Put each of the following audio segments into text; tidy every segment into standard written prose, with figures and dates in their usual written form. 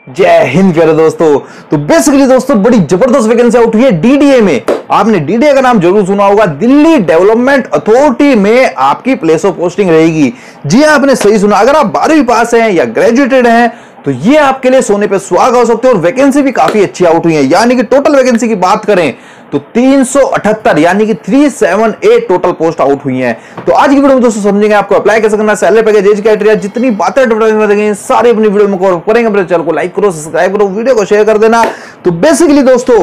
जय हिंद प्यारे दोस्तों। तो बेसिकली दोस्तों बड़ी जबरदस्त वैकेंसी आउट हुई है डीडीए में। आपने डीडीए का नाम जरूर सुना होगा। दिल्ली डेवलपमेंट अथॉरिटी में आपकी प्लेस ऑफ पोस्टिंग रहेगी। जी हां, आपने सही सुना। अगर आप 12वीं पास हैं या ग्रेजुएटेड हैं तो ये आपके लिए सोने पे सुहागा हो सकते हैं। और वैकेंसी भी काफी अच्छी आउट हुई है। यानी कि टोटल वैकेंसी की बात करें तो 378 यानी कि 378 टोटल पोस्ट आउट हुई हैं। तो आज की वीडियो में दोस्तों समझेंगे आपको अप्लाई कैसे करना है, सैलरी पैकेज, एज क्राइटेरिया, जितनी बातें एडवर्टाइजमेंट रहेंगी सारी अपनी वीडियो में कवर करेंगे। अपने चैनल को लाइक करो, सब्सक्राइब करो, वीडियो को शेयर कर देना। तो बेसिकली दोस्तों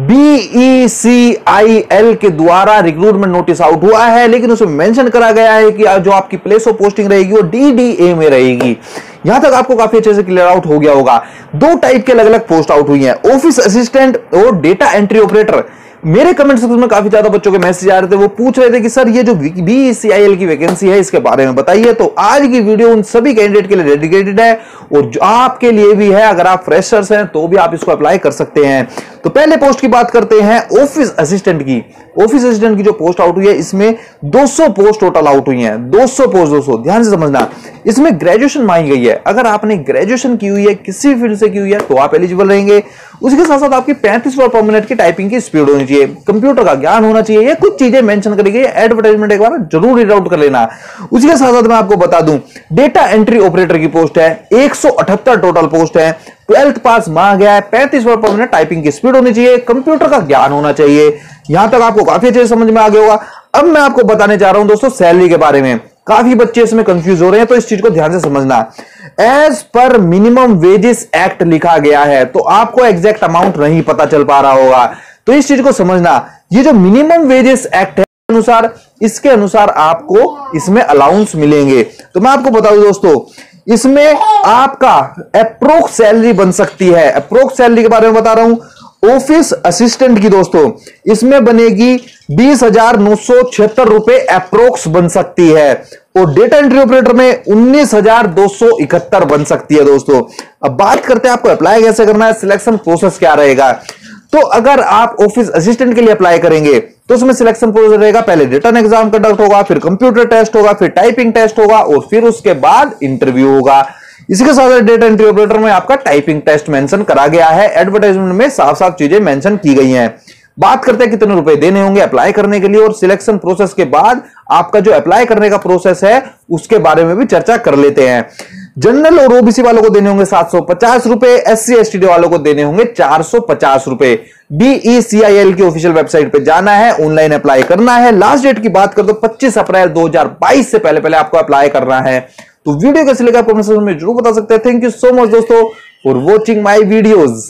BECIL के द्वारा रिक्रूटमेंट नोटिस आउट हुआ है, लेकिन उसमें मेंशन करा गया है कि जो आपकी प्लेस ऑफ पोस्टिंग रहेगी वो DDA में रहेगी। यहां तक आपको काफी अच्छे से क्लियर आउट हो गया होगा। दो टाइप के अलग अलग पोस्ट आउट हुई हैं, ऑफिस असिस्टेंट और डेटा एंट्री ऑपरेटर। मेरे कमेंट सेक्शन में काफी ज्यादा बच्चों के मैसेज आ रहे थे, वो पूछ रहे थे कि सर ये जो BECIL की वैकेंसी है इसके बारे में बताइए। तो आज की वीडियो उन सभी कैंडिडेट के लिए डेडिकेटेड है और जो आपके लिए भी है। अगर आप फ्रेशर्स हैं तो भी आप इसको अप्लाई कर सकते हैं। तो पहले पोस्ट की बात करते हैं ऑफिस असिस्टेंट की। ऑफिस असिस्टेंट की जो पोस्ट आउट हुई है इसमें 200 पोस्ट टोटल आउट हुई हैं। 200 पोस्ट, दोस्तों ध्यान से समझना। इसमें ग्रेजुएशन मांगी गई है। अगर आपने ग्रेजुएशन की हुई है, किसी फील्ड से की हुई है, तो आप एलिजिबल रहेंगे। उसके साथ साथ आपकी 35 वर्ड पर मिनट की टाइपिंग की स्पीड होनी चाहिए, कंप्यूटर का ज्ञान होना चाहिए। ये कुछ चीजें मेंशन करी गई है। एडवर्टाइजमेंट एक बार जरूर रीड आउट कर लेना। उसी के साथ साथ मैं आपको बता दूं, डेटा एंट्री ऑपरेटर की पोस्ट है 178 टोटल पोस्ट है। 12th पास मांगा गया है। 35 वर्ड पर मिनट टाइपिंग की स्पीड होनी चाहिए, कंप्यूटर का ज्ञान होना चाहिए। यहां तक आपको काफी अच्छे से समझ में आ गया होगा। अब मैं आपको बताने जा रहा हूं दोस्तों सैलरी के बारे में। काफी बच्चे इसमें कंफ्यूज हो रहे हैं, तो इस चीज को ध्यान से समझना। As per minimum wages act लिखा गया है, तो आपको एग्जैक्ट अमाउंट नहीं पता चल पा रहा होगा। तो इस चीज को समझना। ये जो मिनिमम वेजेस एक्ट है अनुसार, इसके अनुसार आपको इसमें अलाउंस मिलेंगे। तो मैं आपको बता दूं दोस्तों, इसमें आपका अप्रोक्स सैलरी बन सकती है। अप्रोक्स सैलरी के बारे में बता रहा हूं। ऑफिस असिस्टेंट की दोस्तों इसमें बनेगी 20,976 रुपए अप्रोक्स बन सकती है। और डेटा एंट्री ऑपरेटर में 19,271 बन सकती है दोस्तों। अब बात करते हैं आपको अप्लाई कैसे करना है, सिलेक्शन प्रोसेस क्या रहेगा। तो अगर आप ऑफिस असिस्टेंट के लिए अप्लाई करेंगे तो उसमें सिलेक्शन प्रोसेस रहेगा। पहले रिटन एग्जाम कंडक्ट होगा, फिर कंप्यूटर टेस्ट होगा, फिर टाइपिंग टेस्ट होगा और फिर उसके बाद इंटरव्यू होगा। इसी के साथ डेटा एंट्री ऑपरेटर में आपका टाइपिंग टेस्ट मेंशन करा गया है। एडवर्टाइजमेंट में साफ साफ चीजें मेंशन की गई हैं। बात करते हैं कितने रुपए देने होंगे अप्लाई करने के लिए, और सिलेक्शन प्रोसेस के बाद आपका जो अप्लाई करने का प्रोसेस है उसके बारे में भी चर्चा कर लेते हैं। जनरल और ओबीसी वालों को देने होंगे 750 रुपए, SC ST वालों को देने होंगे 450 रुपए। BECIL की ऑफिशियल वेबसाइट पे जाना है, ऑनलाइन अप्लाई करना है। लास्ट डेट की बात कर दो 25 अप्रैल 2022 से पहले पहले आपको अप्लाई करना है। तो वीडियो कैसे लगा आप कमेंट सेक्शन में जरूर बता सकते हैं। थैंक यू सो मच दोस्तों फॉर वॉचिंग माई वीडियोज।